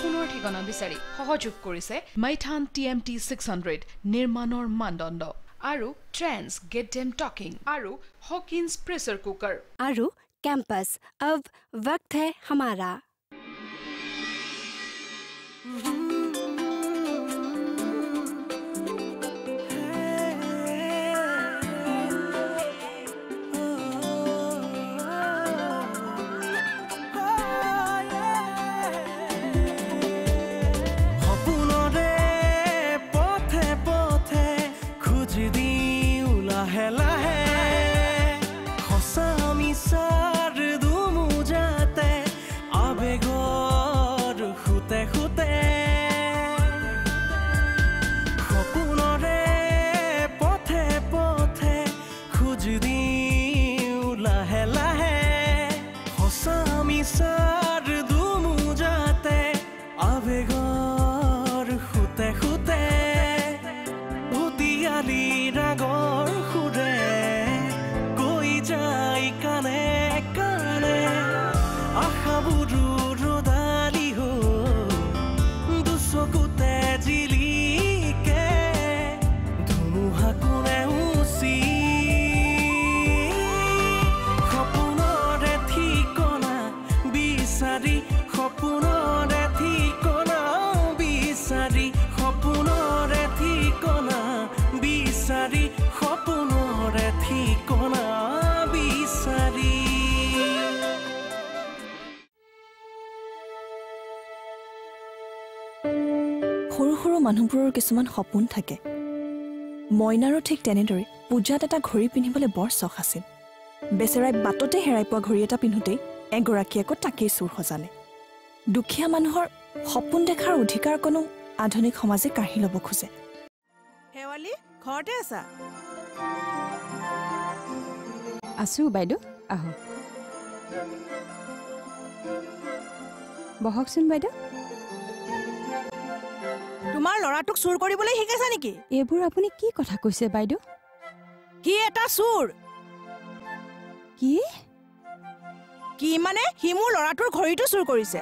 সপোনৰ ঠিকনা বিচাৰি সহযোগ কৰিছে মাইথান TMT 600 নিৰ্মাণৰ মানদণ্ড আৰু ট্ৰেন্স গেট দেম টকিং আৰু হকিন্স প্ৰেছাৰ কুকাৰ আৰু कैंपस अब वक्त है हमारा XOPUNOR THIKONA BISARI সৰু সৰু মানুহবোৰৰ কিছুমান সপোন থাকে মইনাৰো ঠিক তেনেদৰে পূজাত এটা ঘড়ী পিন্ধিবলৈ বৰ চখ আছিল বেচেৰাই বাটতে হেৰাই পোৱা ঘড়ী এটা পিন্ধোতেই এগৰাকী আকৌ তাকেই চুৰ সজালে দুখীয়া মানুহৰ সপোন দেখাৰ অধিকাৰ কোনো আধুনিক সমাজে কাঢ়ি ল'ব খোজে হেৱালি ঘৰতে আছা আছো বাইদেউ আহো বহকচোন বাইদেউ তোমাৰ লৰাটোক চুৰ কৰিবলৈ শিকাইছা নেকি এইবোৰ আপুনি কি কথা কৈছে বাইদেউ কি এটা চুৰ কি মানে হি মোৰ লৰাটোৰ ঘড়ীটো চুৰ কৰিছে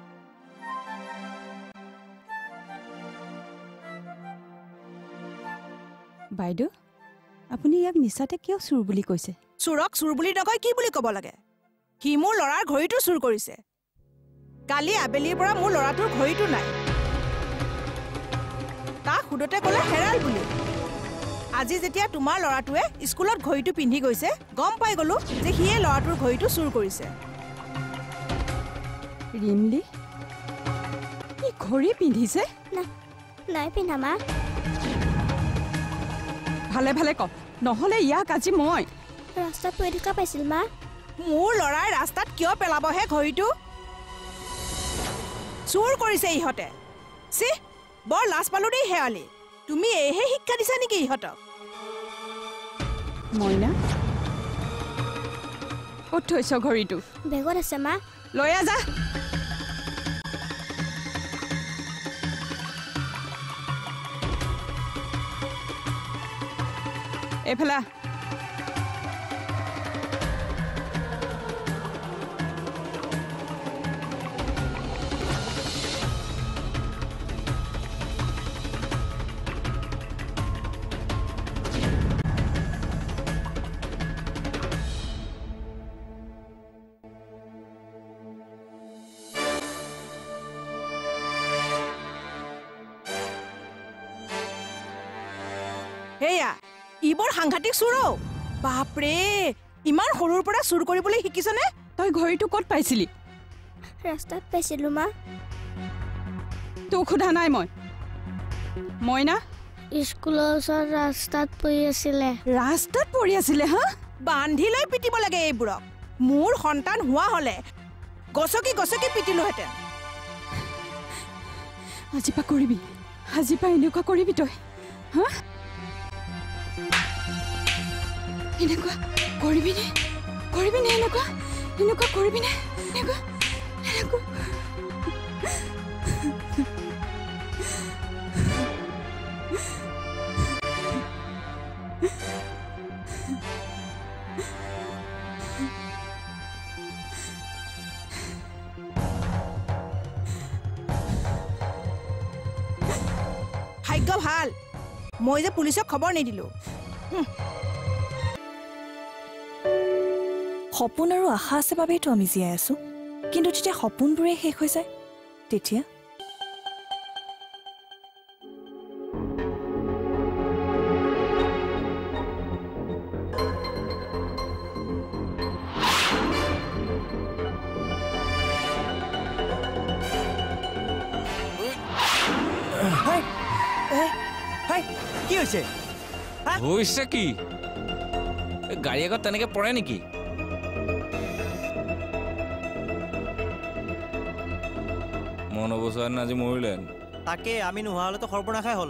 বাইদেউ আপুনি ইয়াক মিছাতে কিয় চুৰ বুলি কৈছে চুৰক চুৰ বুলি নকয় কি বুলি ক'ব লাগে হি মোৰ লৰাৰ ঘড়ীটো চুৰ কৰিছে কালি আবেলিৰ পৰা মোৰ লৰাটোৰ ঘড়ীটো নাই তাক খুদতে ক'লে হেৰাল বুলি আজি যেতিয়া তোমাৰ লৰাটোৱে স্কুলত ঘড়ীটো পিন্ধি গৈছে গম পাই গলো যে হিয়ে লৰাটোৰ ঘড়ীটো চুৰ কৰিছে ৰিমলি ই ঘড়ী পিন্ধিছে নাই পিন্ধা মা ভালে ভালে ক নহলে ইয়াক আজি মই ৰাস্তাত পৰি থকা পাইছিল মা মোৰ লৰাই ৰাস্তাত কিয় পেলাবহে ঘড়ীটো চুৰ কৰিছে ইহঁতে সি বৰ লাজ পালো দেই হেৱালি তুমি এইহে শিক্ষা দিছা নেকি ইহঁতক মইনা ক'ত থৈছ ঘড়ীটো বেগত আছে মা লৈ আজা এইফালে হেয়া ইবোৰ সাংঘাতিক চুৰ বাপৰে ইমান সৰুৰ পৰা চুৰ কৰিবলৈ শিকিছনে তই ঘড়ীটো ক'ত পাইছিলি ৰাস্তাত পাইছিলো মা তোক সোধা নাই মই মইনা স্কুলৰ ওচৰত ৰাস্তাত পৰি আছিলে হা বান্ধি লৈ পিটিব লাগে এইবোৰক মোৰ সন্তান হোৱা হলে গছকি গছকি পিটিলোহেঁতেন আজিপা কৰিবি আজিপা এনেকুৱা কৰিবি তই হা এনেকুৱা কৰিবিনে এনেকুৱা কৰিবিনে এনেকুৱা ভাগ্য ভাল মই যে পুলিচক খবৰ নিদিলোঁ সপোন আৰু আশা আছে বাবেইতো আমি জীয়াই আছো কিন্তু যেতিয়া সপোনবোৰে শেষ হৈ যায় তেতিয়া কি হৈছে হৈছে কি গাড়ী আগত তেনেকে পৰে নেকি মন অৱস্থাত আজি মৰিলে তাকে আমি নোহোৱা হ'লেতো সৰ্বনাশাই হ'ল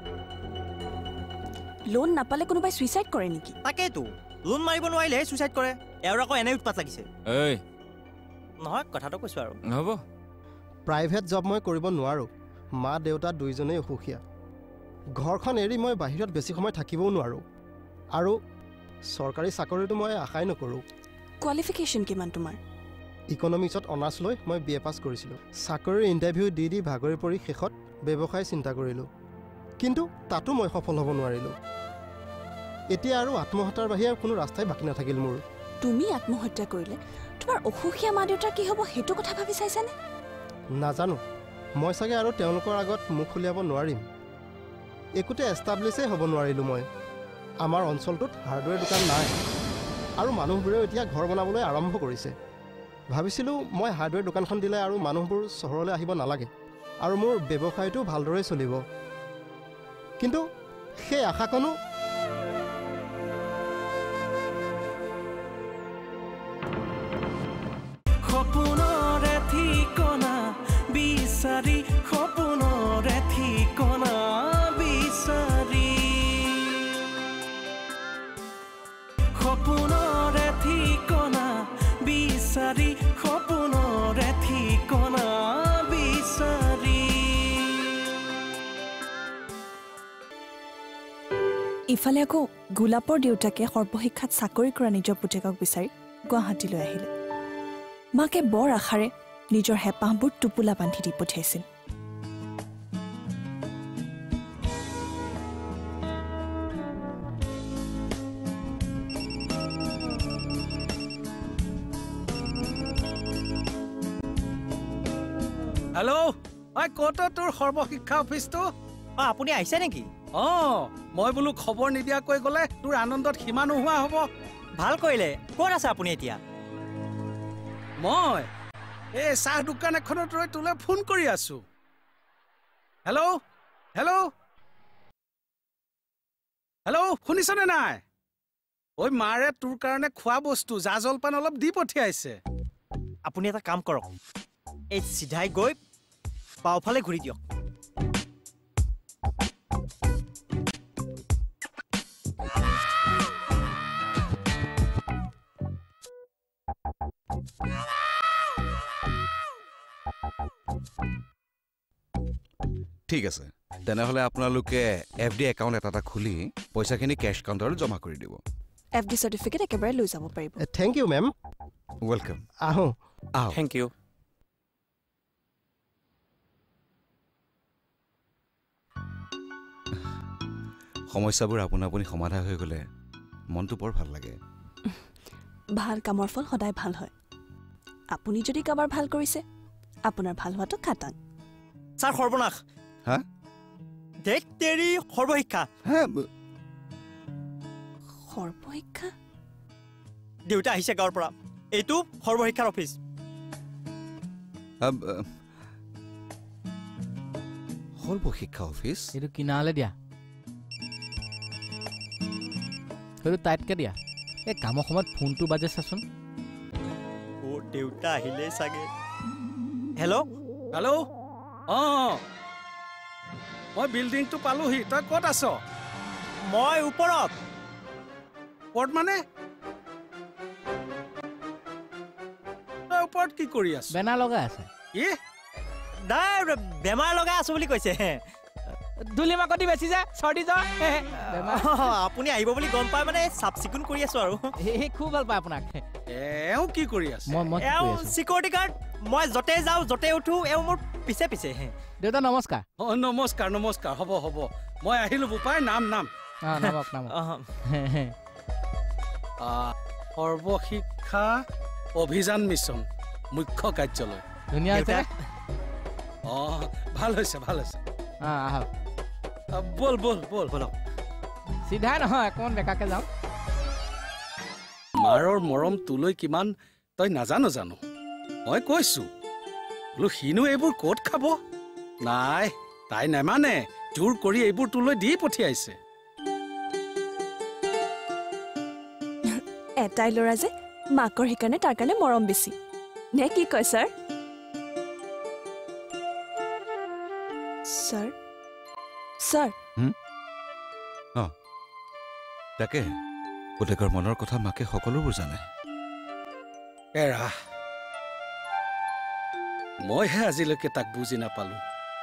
লোন নাপালে কোনোবাই সুইচাইড কৰে নেকি তাকেইতো লোন মাৰিব নোৱাৰিলেহে সুইচাইড কৰে এওঁৰ আকৌ এনে উৎপাত লাগিছে এই নহয় কথাটো কৈছোঁ আৰু হ'ব প্ৰাইভেট জব মই কৰিব নোৱাৰোঁ মা দেউতা দুইজনেই অসুখীয়া ঘৰখন এৰি মই বাহিৰত বেছি সময় থাকিবও নোৱাৰোঁ আৰু চৰকাৰী চাকৰিটো মই আশাই নকৰোঁ কোৱালিফিকেশ্যন কিমান তোমাৰ ইকনমিক্সত অনাৰ্ছ লৈ মই BA পাছ কৰিছিলোঁ চাকৰিৰ ইণ্টাৰভিউ দি ভাগৰি পৰি শেষত ব্যৱসায় চিন্তা কৰিলোঁ কিন্তু তাতো মই সফল হ'ব নোৱাৰিলোঁ এতিয়া আৰু আত্মহত্যাৰ বাহিৰে কোনো ৰাস্তাই বাকী নাথাকিল মোৰ তুমি আত্মহত্যা কৰিলে তোমাৰ অসুখীয়া মা দেউতাৰ কি হ'ব সেইটো কথা ভাবি চাইছানে নাজানো মই চাগে আৰু তেওঁলোকৰ আগত মুখ উলিয়াব নোৱাৰিম একোতে এষ্টাব্লিছেই হ'ব নোৱাৰিলোঁ মই আমাৰ অঞ্চলটোত হাৰ্ডৱেৰ দোকান নাই আৰু মানুহবোৰেও এতিয়া ঘৰ বনাবলৈ আৰম্ভ কৰিছে ভাবিছিলোঁ মই হাৰ্ডৱেৰ দোকানখন দিলে আৰু মানুহবোৰ চহৰলৈ আহিব নালাগে আৰু মোৰ ব্যৱসায়টো ভালদৰে চলিব কিন্তু সেই আশাকণো সপোনৰে ঠিকনা বিচাৰি সপোনৰে ঠিকনা বিচাৰি সপোনৰে ঠিকনা বিচাৰি সপোনৰে ঠিকনা বিচাৰি ইফালে আকৌ গোলাপৰ দেউতাকে সৰ্বশিক্ষাত চাকৰি কৰা নিজৰ পুতেকক বিচাৰি গুৱাহাটীলৈ আহিলে মাকে বৰ আশাৰে নিজৰ হেঁপাহবোৰ টোপোলা বান্ধি দি পঠিয়াইছিল হেল্ল' ঐ ক'ত তোৰ সৰ্বশিক্ষা অফিচটো আপুনি আহিছে নেকি মই বোলো খবৰ নিদিয়াকৈ গ'লে তোৰ আনন্দত সীমা নোহোৱা হ'ব ভাল কৰিলে ক'ত আছে আপুনি এতিয়া মই এই চাহ দোকান এখনত ৰৈ তোলৈ ফোন কৰি আছো হেল্ল' হেল্ল' হেল্ল' শুনিছনে নাই ঐ মাৰে তোৰ কাৰণে খোৱা বস্তু জা জলপান অলপ দি পঠিয়াইছে আপুনি এটা কাম কৰক এই চিধাই গৈ বাওঁফালে ঘূৰি দিয়ক ঠিক আছে তেনেহ'লে আপোনালোকে FD একাউণ্ট এটা খুলি পইচাখিনি কেছ কাউণ্টাৰত জমা কৰি দিব FD চাৰ্টিফিকেট একেবাৰে লৈ যাব পাৰিব থেংক ইউ মেম ৱেলকাম আহোঁ থেংক ইউ সমস্যাবোৰ আপোনা আপুনি সমাধা হৈ গ'লে মনটো বৰ ভাল লাগে ভাল কামৰ ফল সদায় ভাল হয় আপুনি যদি কাবাৰ ভাল কৰিছে আপোনাৰ ভাল হোৱাটো খাটাং ছাৰ সৰ্বনাশ হা ধেত তেৰি সৰ্বশিক্ষা সৰ্বশিক্ষা দেউতা আহিছে গাঁৱৰ পৰা এইটো সৰ্বশিক্ষাৰ অফিচ সৰ্বশিক্ষা অফিচ এইটো কিনালে দিয়া সেইটো টাইটকে দিয়া এই কামৰ সময়ত ফোনটো বাজে চাচোন দেউতা আহিলে চাগে হেল্ল' হেল্ল' মই বিল্ডিংটো পালোহি তই ক'ত আছ মই ওপৰত ক'ত মানে তই ওপৰত কি কৰি আছ বেনাৰ লগাই আছে কি নাই বেমাৰ লগাই আছো বুলি কৈছে ধূলি মাকতি বেছি যে চৰ্দি জ্বৰ আপুনি আহিব বুলি গম পাই মানে চাফ চিকুণ কৰি আছো আৰু খুব ভাল পায় আপোনাক এওঁ কি কৰি আছে চিকিউৰিটি গাৰ্ড মই য'তে যাওঁ য'তে উঠো এওঁ মোৰ পিছে পিছে দেউতা নমস্কাৰ নমস্কাৰ নমস্কাৰ হ'ব হ'ব মই আহিলোঁ বোপাই নাম নামক নামক সৰ্বশিক্ষা অভিযান মিছন মুখ্য কাৰ্যালয় ধুনীয়া হৈছে ভাল হৈছে ভাল হৈছে আহক বল বল বল বলক চিধা নহয় অকণমান বেকাকে যাওঁ মাৰৰ মৰম তোলৈ কিমান তই নাজানো জানো মই কৈছোঁ বোলো সিনো এইবোৰ ক'ত খাব নাই তাই নেমানে জোৰ কৰি এইবোৰ তোলৈ দি পঠিয়াইছে এটাই ল'ৰা যে মাকৰ সেইকাৰণে তাৰ কাৰণে মৰম বেছি নে কি কয় ছাৰ ছাৰ ছাৰ তাকে পুতেকৰ মনৰ কথা মাকে সকলোবোৰ জানে এৰা মইহে আজিলৈকে তাক বুজি নাপালো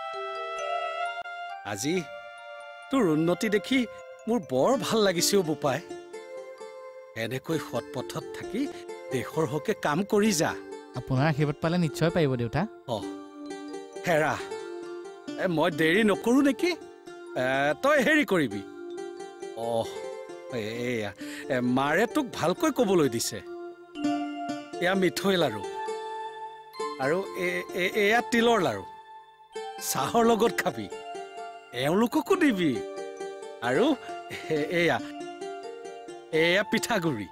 আজি তোৰ উন্নতি দেখি মোৰ বৰ ভাল লাগিছে বোপাই এনেকৈ সৎ পথত থাকি দেশৰ হকে কাম কৰি যা আপোনাৰ আশীৰ্বাদ পালে নিশ্চয় পাৰিব দেউতা হেৰা মই দেৰি নকৰোঁ নেকি তই হেৰি কৰিবি এয়া মাৰে তোক ভালকৈ ক'বলৈ দিছে এয়া মিঠৈ লাৰু আৰু এয়া তিলৰ লাৰু চাহৰ লগত খাবি এওঁলোককো দিবি আৰু এয়া পিঠাগুৰি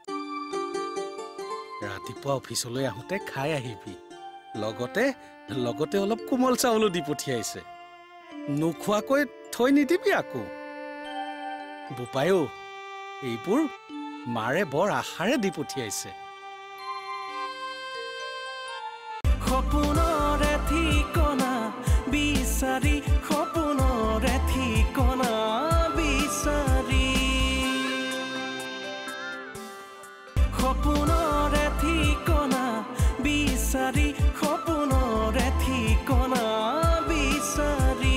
ৰাতিপুৱা অফিচলৈ আহোঁতে খাই আহিবি লগতে অলপ কোমল চাউলো দি পঠিয়াইছে নোখোৱাকৈ থৈ নিদিবি আকৌ বোপায়ো এইবোৰ মাৰে বৰ আশাৰে দি পঠিয়াইছে সপোনৰে ঠিকনা বিচাৰি সপোনৰে ঠিকনা বিচাৰি সপোনৰে ঠিকনা বিচাৰি সপোনৰে ঠিকনা বিচাৰি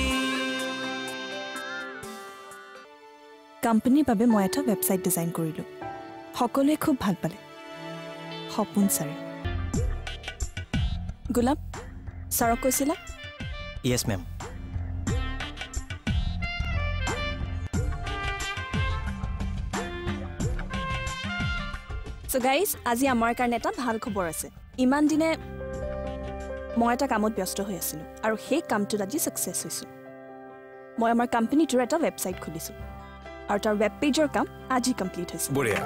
কোম্পানীৰ বাবে মই এটা ৱেবছাইট ডিজাইন কৰিলোঁ সকলোৱে খুব ভাল পালে সপোন ছাৰে গোলাপ ছাৰক কৈছিলা য়েছ মেম চ' গাইজ আজি আমাৰ কাৰণে এটা ভাল খবৰ আছে ইমান দিনে মই এটা কামত ব্যস্ত হৈ আছিলোঁ আৰু সেই কামটোত আজি ছাকচেছ হৈছোঁ মই আমাৰ কোম্পানীটোৰ এটা ৱেবছাইট খুলিছোঁ আৰু তাৰ ৱেব পেজৰ কাম আজি কমপ্লিট হৈছে বঢ়িয়া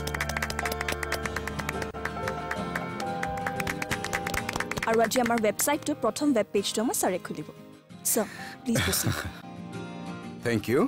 আৰু আজি আমাৰ ৱেবছাইটটো প্ৰথম ৱেব পেজটো আমাৰ ছাৰে খুলিব চ' প্লিজ প্ৰচিড থেংক ইউ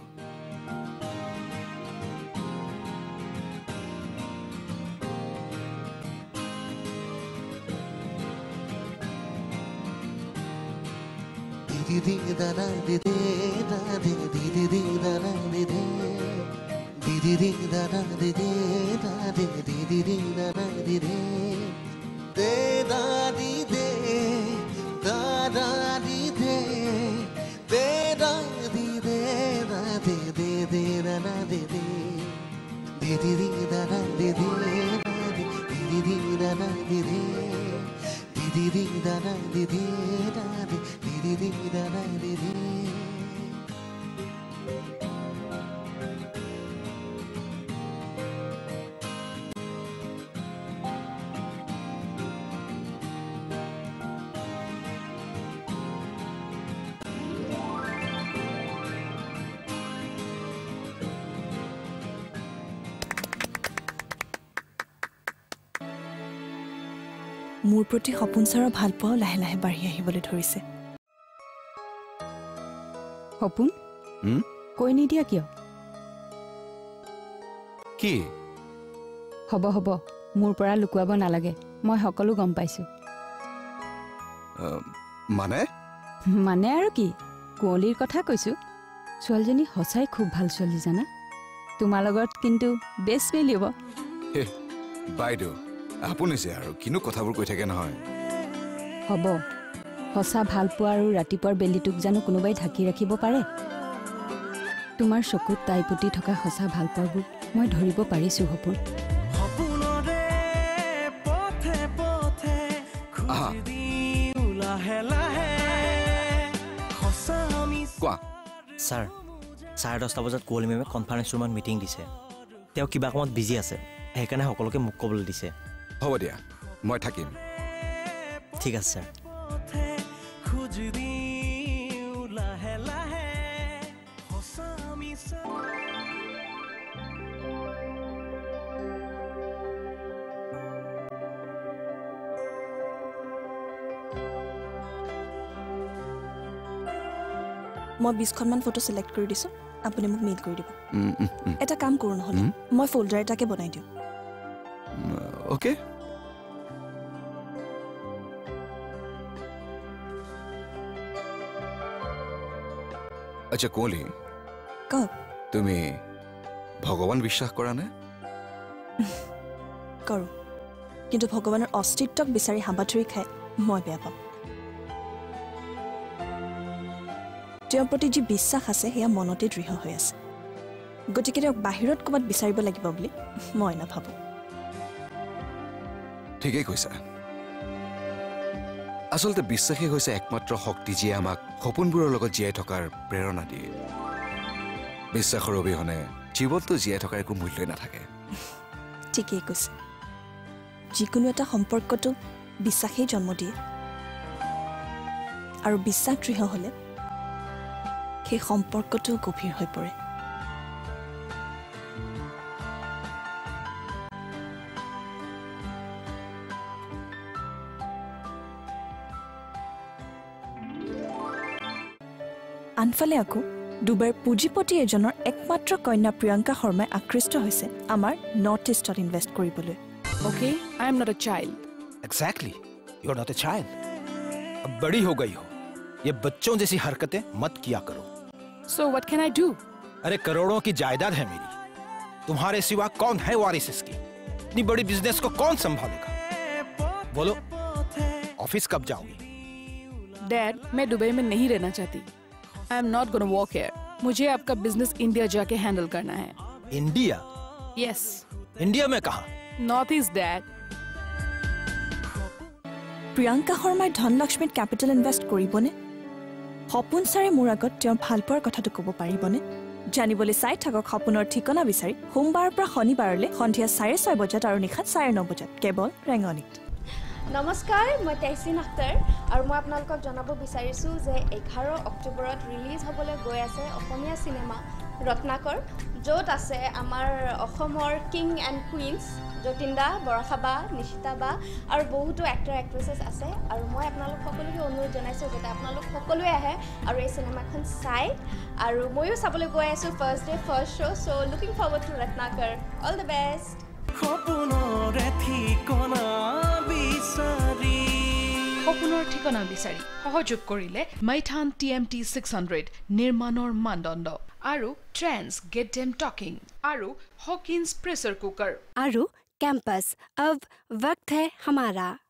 মোৰ প্ৰতি সপোন ছাৰৰ ভাল পোৱাও লাহে লাহে বাঢ়ি আহিবলৈ ধৰিছে সপোন কৈ নিদিয়া কিয় কি হ'ব হ'ব মোৰ পৰা লুকুৱাব নালাগে মই সকলো গম পাইছোঁ মানে আৰু কি কুঁৱলীৰ কথা কৈছোঁ ছোৱালীজনী সঁচাই খুব ভাল ছোৱালী জানা তোমাৰ লগত কিন্তু বেষ্ট মিলিব বাইদেউ আপুনি যে আৰু কিনো কথাবোৰ কৈ থাকে নহয় হ'ব সঁচা ভাল পোৱা আৰু ৰাতিপুৱাৰ বেলিটোক জানো কোনোবাই ঢাকি ৰাখিব পাৰে তোমাৰ চকুত তাই প্ৰতি থকা সঁচা ভাল পোৱাবোৰ মই ধৰিব পাৰিছোঁ সপোন সপোনৰে পথে পথে খুজি লাহে লাহে কোৱা ছাৰ 10:30 বজাত কোৱলি মেমে কনফাৰেন্স ৰুমত মিটিং দিছে তেওঁ কিবা কামত বিজি আছে সেইকাৰণে সকলোকে মোক ক'বলৈ দিছে হ'ব দিয়া মই থাকিম ঠিক আছে ছাৰ মই 20খনমান ফটো সিলেক্ট কৰি দিছো আপুনি মোক মেইল কৰি দিব এটা কাম কৰো নহলে মই ফোল্ডাৰ এটাকে বনাই দিওঁ ওকে আচ্ছা কোলি কওক তুমি ভগৱান বিশ্বাস কৰা নে কৰো কিন্তু ভগৱানৰ অস্তিত্বক বিচাৰি হাবাথুৰি খাই মই বেয়া পাওঁ তেওঁৰ প্ৰতি যি বিশ্বাস আছে সেয়া মনতে দৃঢ় হৈ আছে গতিকে তেওঁক বাহিৰত ক'বাত বিচাৰিব লাগিব বুলি মই নাভাবোঁ ঠিকেই কৈছা আচলতে বিশ্বাসেই হৈছে একমাত্ৰ শক্তি যিয়ে আমাক সপোনবোৰৰ লগত জীয়াই থকাৰ প্ৰেৰণা দিয়ে বিশ্বাসৰ অবিহনে জীৱনটো জীয়াই থকাৰ একো মূল্যই নাথাকে ঠিকেই কৈছে যিকোনো এটা সম্পৰ্কটো বিশ্বাসেই জন্ম দিয়ে আৰু বিশ্বাস দৃঢ় হ'লে সেই সম্পৰ্কটো গভীৰ হৈ পৰে আনফালে আকৌ ডুবাইৰ পুঁজিপতি এজনৰ একমাত্ৰ কন্যা প্ৰিয়ংকা শৰ্মাই আকৃষ্ট হৈছে আমাৰ নৰ্থ ইষ্টত ইনভেষ্ট কৰিবলৈ Okay, I am not a child. Exactly. You are not a child. अब बड़ी हो गई हो ये बच्चों जैसी हरकतें मत किया करो So what can I do? अरे करोड़ों की जायदाद है मेरी तुम्हारे सिवा कौन है वारिस इसकी इतनी बड़ी बिजनेस को कौन संभालेगा बोलो ऑफिस कब जाओगी Dad, मैं दुबई में नहीं रहना चाहती I am not going to work here. मुझे आपका बिजनेस इंडिया जाके हैंडल करना है इंडिया Yes. इंडिया में कहाँ North East, Dad. প্ৰিয়ংকা শৰ্মাই ধনলক্ষ্মীত কেপিটেল ইনভেষ্ট কৰিবনে সপোন ছাৰে মোৰ আগত তেওঁৰ ভালপোৱাৰ কথাটো ক'ব পাৰিবনে জানিবলৈ চাই থাকক সপোনৰ ঠিকনা বিচাৰি সোমবাৰৰ পৰা শনিবাৰলৈ সন্ধিয়া 6:30 বজাত আৰু নিশা 9:30 বজাত কেৱল ৰেঙনিত নমস্কাৰ মই তাইছিন আখতাৰ আৰু মই আপোনালোকক জনাব বিচাৰিছোঁ যে 11 অক্টোবৰত ৰিলিজ হ'বলৈ গৈ আছে অসমীয়া চিনেমা ৰত্নাকৰ য'ত আছে আমাৰ অসমৰ কিং এণ্ড কুইনছ যতীন্দা বৰষাবা নিশিতাবা আৰু বহুতো এক্টৰ এক্ট্ৰেছেছ আছে আৰু মই আপোনালোক সকলোকে অনুৰোধ জনাইছোঁ যাতে আপোনালোক সকলোৱে আহে আৰু এই চিনেমাখন চাই আৰু ময়ো চাবলৈ গৈ আছোঁ first day first show' so' looking forward to Ratnakar all the best সপোনৰ ঠিকনা বিসাৰি সপোনৰ ঠিকনা বিচাৰি সহযোগ কৰিলে মাইথান TMT 600 নিৰ্মাণৰ মানদণ্ড আৰু ট্ৰেন্স গেট দেম টকিং আৰু হকিন্স প্ৰেছাৰ কুকাৰ आरु कैंपस अब वक्त है हमारा